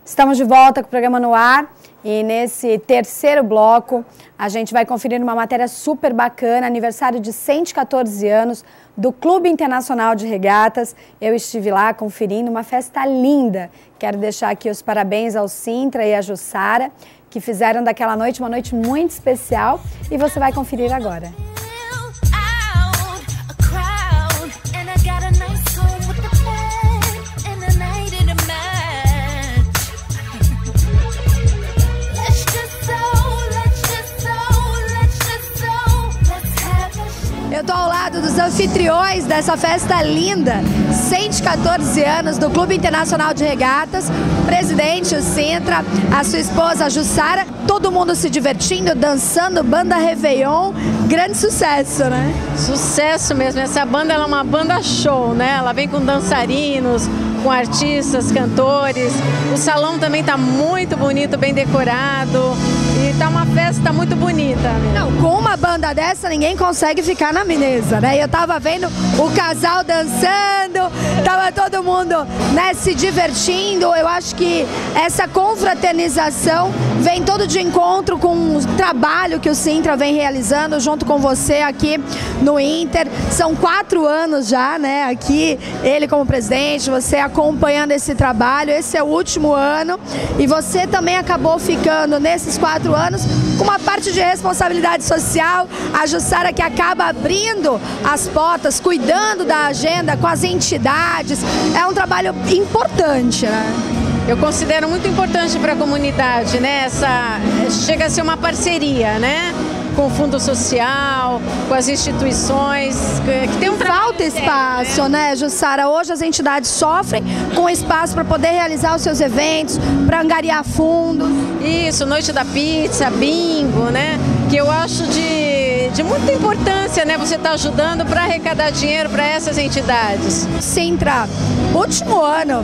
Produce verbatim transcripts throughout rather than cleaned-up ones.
Estamos de volta com o programa no ar e nesse terceiro bloco a gente vai conferir uma matéria super bacana, aniversário de cento e quatorze anos do Clube Internacional de Regatas. Eu estive lá conferindo uma festa linda. Quero deixar aqui os parabéns ao Sintra e à Jussara, que fizeram daquela noite uma noite muito especial e você vai conferir agora. Eu estou ao lado dos anfitriões dessa festa linda, cento e quatorze anos do Clube Internacional de Regatas, presidente o Sintra, a sua esposa a Jussara, todo mundo se divertindo, dançando, banda Réveillon, grande sucesso, né? Sucesso mesmo, essa banda ela é uma banda show, né? Ela vem com dançarinos, com artistas, cantores, o salão também está muito bonito, bem decorado. E tá uma festa muito bonita. Não, com uma banda dessa ninguém consegue ficar na mesa, né? Eu tava vendo o casal dançando, tava todo mundo, né, se divertindo. Eu acho que essa confraternização vem todo de encontro com o trabalho que o Sintra vem realizando junto com você aqui no Inter. São quatro anos já, né, aqui, ele como presidente, você acompanhando esse trabalho. Esse é o último ano e você também acabou ficando nesses quatro anos com uma parte de responsabilidade social, a Jussara que acaba abrindo as portas, cuidando da agenda com as entidades, é um trabalho importante, né? Eu considero muito importante para a comunidade, né? Essa, chega a ser uma parceria, né? Com o Fundo Social, com as instituições, que tem um trabalho. Falta espaço, né, né Jussara? Hoje as entidades sofrem com espaço para poder realizar os seus eventos, para angariar fundos. Isso, Noite da Pizza, bingo, né? Que eu acho de, de muita importância, né? Você está ajudando para arrecadar dinheiro para essas entidades. Sintra, último ano,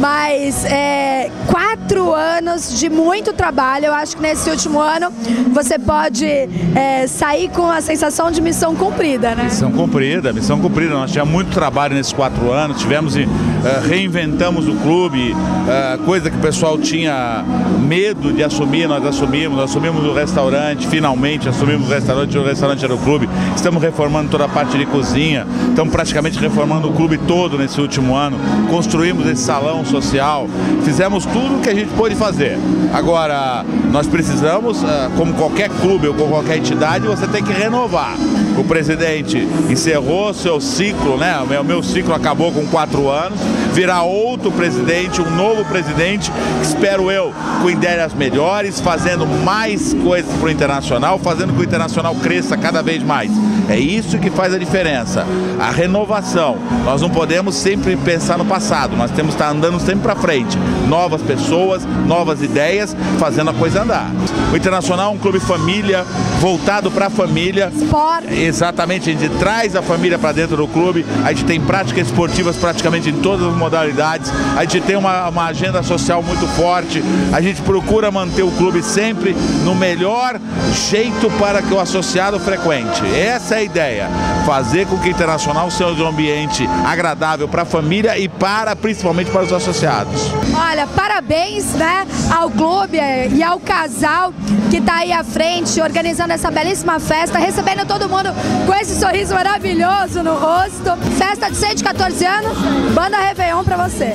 mas é, quatro anos de muito trabalho. Eu acho que nesse último ano você pode é, sair com a sensação de missão cumprida, né? Missão cumprida, missão cumprida. Nós tivemos muito trabalho nesses quatro anos, tivemos, uh, reinventamos o clube, uh, coisa que o pessoal tinha medo de assumir, nós assumimos, nós assumimos o restaurante, finalmente assumimos o restaurante, o restaurante era o clube. Estamos reformando toda a parte de cozinha, estamos praticamente reformando o clube todo nesse último ano, construímos esse salão social, fizemos tudo o que a gente pôde fazer. Agora, nós precisamos, como qualquer clube ou como qualquer entidade, você tem que renovar. O presidente encerrou seu ciclo, né? O meu, meu ciclo acabou com quatro anos, virá outro presidente, um novo presidente, espero eu, com ideias melhores, fazendo mais coisas para o Internacional, fazendo que o Internacional cresça cada vez mais. É isso que faz a diferença, a renovação. Nós não podemos sempre pensar no passado, nós temos que estar andando sempre para frente. Novas pessoas, novas ideias, fazendo a coisa andar. O Internacional é um clube família, voltado para a família. Esporte. Exatamente, a gente traz a família para dentro do clube, a gente tem práticas esportivas praticamente em todas as modalidades, a gente tem uma, uma agenda social muito forte, a gente procura manter o clube sempre no melhor jeito para que o associado frequente. Essa é a ideia, fazer com que o Internacional seja um ambiente agradável para a família e para, principalmente para os associados. Olha, parabéns, né, ao clube e ao casal que está aí à frente, organizando essa belíssima festa, recebendo todo mundo com esse sorriso maravilhoso no rosto. Festa de cento e quatorze anos, banda Réveillon para você.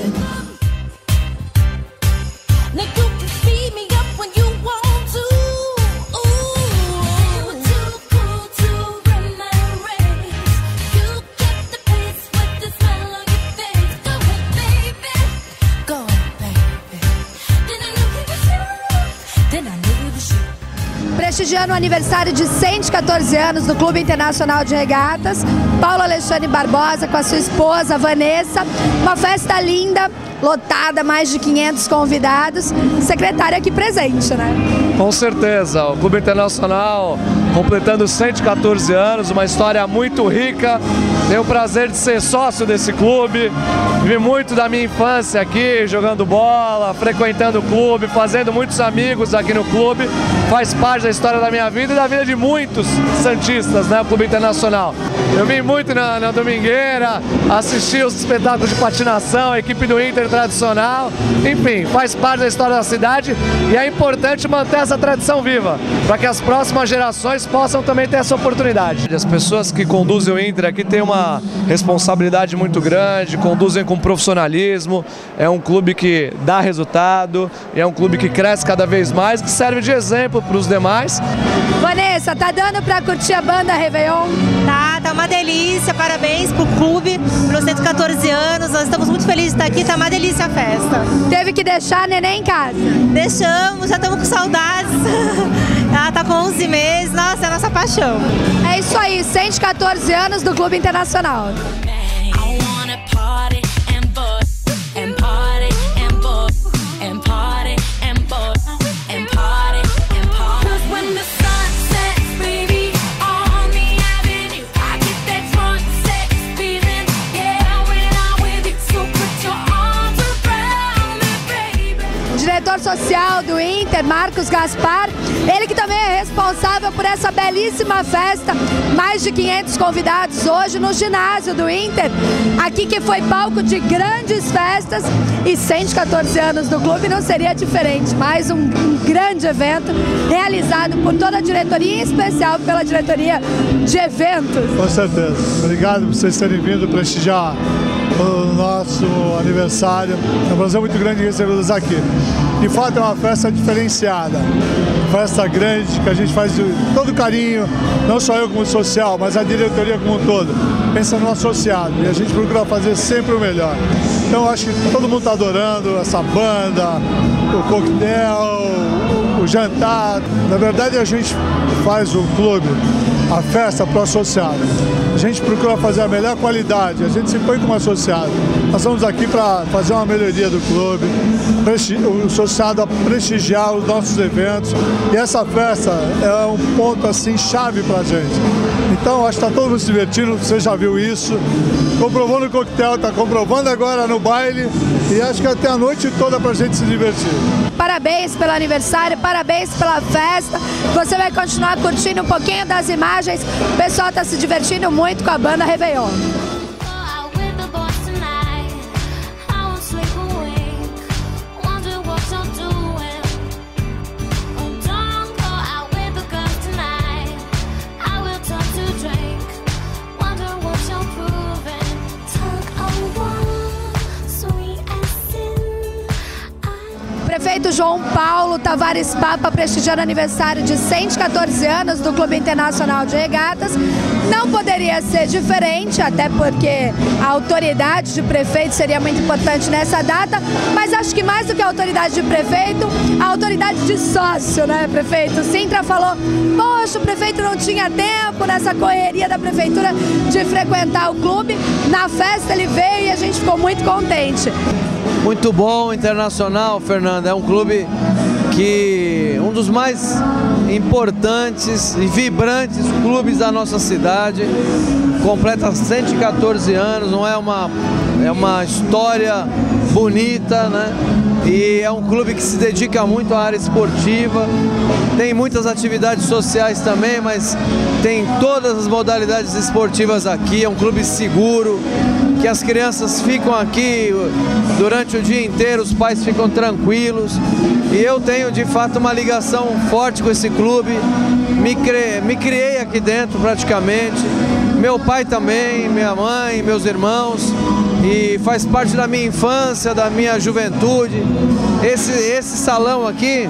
Prestigiando o aniversário de cento e quatorze anos do Clube Internacional de Regatas, Paulo Alexandre Barbosa com a sua esposa Vanessa, uma festa linda, lotada, mais de quinhentos convidados, secretária aqui presente, né? Com certeza, o Clube Internacional completando cento e quatorze anos, uma história muito rica. Tenho o prazer de ser sócio desse clube, vivi muito da minha infância aqui, jogando bola, frequentando o clube, fazendo muitos amigos aqui no clube. Faz parte da história da minha vida e da vida de muitos santistas, né, o Clube Internacional. Eu vim muito na, na Domingueira, assisti os espetáculos de patinação, a equipe do Inter tradicional, enfim, faz parte da história da cidade e é importante manter essa tradição viva, para que as próximas gerações possam também ter essa oportunidade. As pessoas que conduzem o Inter aqui têm uma responsabilidade muito grande, conduzem com profissionalismo, é um clube que dá resultado, é um clube que cresce cada vez mais, que serve de exemplo para os demais. Vanessa, tá dando para curtir a banda Réveillon? Tá, tá uma delícia, parabéns pro clube, pelos cento e quatorze anos, nós estamos muito felizes de estar aqui, tá uma delícia a festa. Teve que deixar a neném em casa? Deixamos, já estamos com saudades. Ela tá com onze meses, nossa, é a nossa paixão. É isso aí, cento e quatorze anos do Clube Internacional. Diretor social do Inter, Marcos Gaspar, ele que também é responsável por essa belíssima festa, mais de quinhentos convidados hoje no ginásio do Inter, aqui que foi palco de grandes festas e cento e quatorze anos do clube não seria diferente, mais um, um grande evento realizado por toda a diretoria, em especial pela diretoria de eventos. Com certeza, obrigado por vocês terem vindo prestigiar o nosso aniversário, é um prazer muito grande recebê-los aqui. De fato é uma festa diferenciada, festa grande que a gente faz de todo carinho, não só eu como social, mas a diretoria como um todo, pensa no associado e a gente procura fazer sempre o melhor. Então acho que todo mundo está adorando essa banda, o coquetel, o jantar. Na verdade a gente faz o clube, a festa para o associado. A gente procura fazer a melhor qualidade, a gente se põe como associado. Nós estamos aqui para fazer uma melhoria do clube, o associado a prestigiar os nossos eventos. E essa festa é um ponto assim chave para a gente. Então acho que está todo mundo se divertindo, você já viu isso. Comprovou no coquetel, está comprovando agora no baile. E acho que até a noite toda para a gente se divertir. Parabéns pelo aniversário, parabéns pela festa. Você vai continuar curtindo um pouquinho das imagens. O pessoal está se divertindo muito com a banda Réveillon. Prefeito João Paulo Tavares Papa prestigiando o aniversário de cento e quatorze anos do Clube Internacional de Regatas. Não poderia ser diferente, até porque a autoridade de prefeito seria muito importante nessa data, mas acho que mais do que a autoridade de prefeito, a autoridade de sócio, né, prefeito? O Sintra falou, poxa, o prefeito não tinha tempo nessa correria da prefeitura de frequentar o clube. Na festa ele veio e a gente ficou muito contente. Muito bom, Internacional, Fernanda, é um clube que um dos mais importantes e vibrantes clubes da nossa cidade, completa cento e quatorze anos, não é uma, é uma história bonita, né? E é um clube que se dedica muito à área esportiva, tem muitas atividades sociais também, mas tem todas as modalidades esportivas aqui, é um clube seguro, que as crianças ficam aqui durante o dia inteiro, os pais ficam tranquilos. E eu tenho de fato uma ligação forte com esse clube, me, cre... me criei aqui dentro praticamente, meu pai também, minha mãe, meus irmãos, e faz parte da minha infância, da minha juventude. Esse, esse salão aqui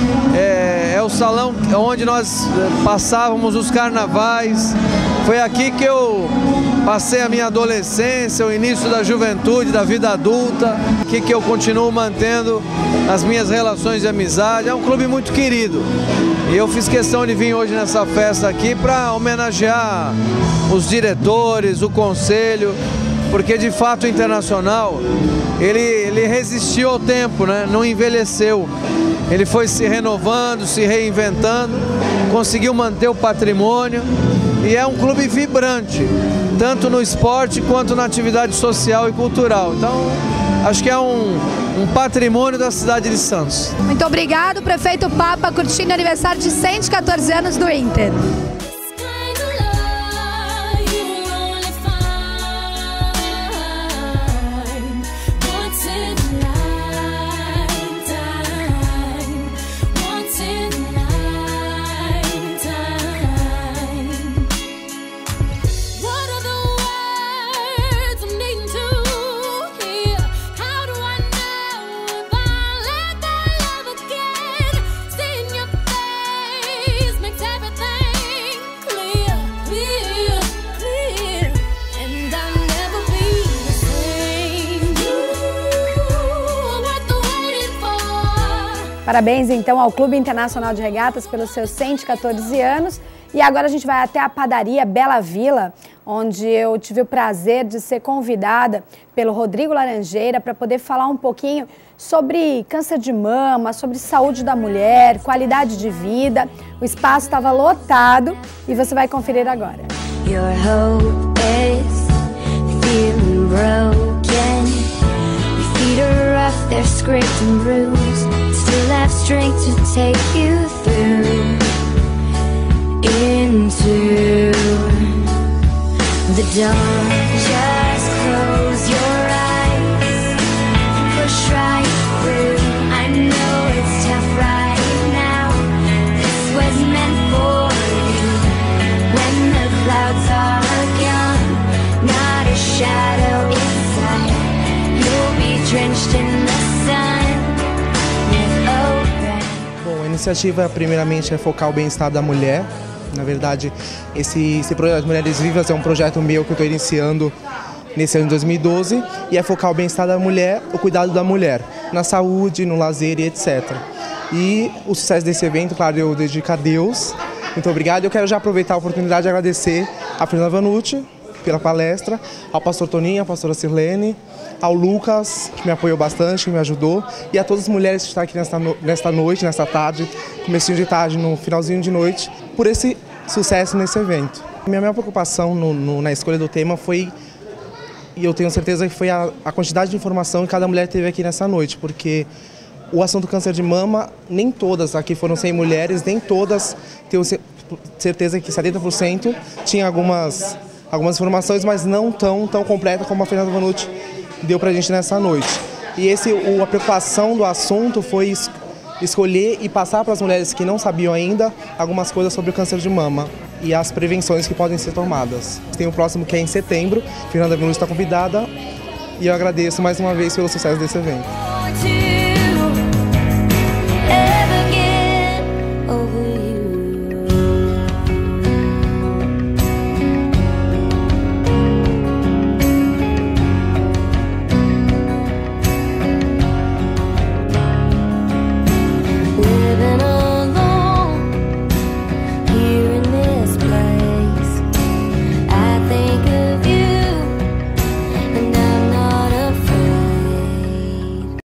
é, é o salão onde nós passávamos os carnavais, foi aqui que eu passei a minha adolescência, o início da juventude, da vida adulta, aqui que eu continuo mantendo as minhas relações de amizade. É um clube muito querido. E eu fiz questão de vir hoje nessa festa aqui para homenagear os diretores, o conselho, porque de fato o Internacional, ele, ele resistiu ao tempo, né? Não envelheceu. Ele foi se renovando, se reinventando conseguiu manter o patrimônio e é um clube vibrante, tanto no esporte quanto na atividade social e cultural. Então, acho que é um, um patrimônio da cidade de Santos. Muito obrigado, prefeito Papa, curtindo o aniversário de cento e quatorze anos do Inter. Parabéns, então, ao Clube Internacional de Regatas pelos seus cento e quatorze anos. E agora a gente vai até a padaria Bela Vila, onde eu tive o prazer de ser convidada pelo Rodrigo Laranjeira para poder falar um pouquinho sobre câncer de mama, sobre saúde da mulher, qualidade de vida. O espaço estava lotado e você vai conferir agora. Your hope is feeling broken. Your feet are rough, they're scraped and bruised. Still have strength to take you through into the dawn. Just close your eyes, push right through. I know it's tough right now. This was meant for you. When the clouds are gone, not a shadow inside. You'll be drenched in the sun. Bom, a iniciativa primeiramente é focar o bem-estar da mulher. Na verdade, esse, esse projeto Mulheres Vivas é um projeto meu que eu estou iniciando nesse ano de dois mil e doze e é focar o bem-estar da mulher, o cuidado da mulher, na saúde, no lazer e etcétera. E o sucesso desse evento, claro, eu dedico a Deus. Muito obrigado. Eu quero já aproveitar a oportunidade de agradecer a Fernanda Vanucci pela palestra, ao pastor Toninho, à pastora Sirlene, ao Lucas, que me apoiou bastante, que me ajudou, e a todas as mulheres que estão aqui nesta, no... nesta noite, nesta tarde, comecinho de tarde, no finalzinho de noite, por esse sucesso nesse evento. Minha maior preocupação no, no, na escolha do tema foi, e eu tenho certeza que foi a, a quantidade de informação que cada mulher teve aqui nessa noite, porque o assunto do câncer de mama, nem todas, aqui foram cem mulheres, nem todas, tenho certeza que setenta por cento tinha algumas, algumas informações, mas não tão, tão completa como a Fernanda Vanucci deu pra gente nessa noite. E esse, o, a preocupação do assunto foi es, escolher e passar para as mulheres que não sabiam ainda algumas coisas sobre o câncer de mama e as prevenções que podem ser tomadas. Tem o próximo que é em setembro, Fernanda Vanucci está convidada e eu agradeço mais uma vez pelo sucesso desse evento.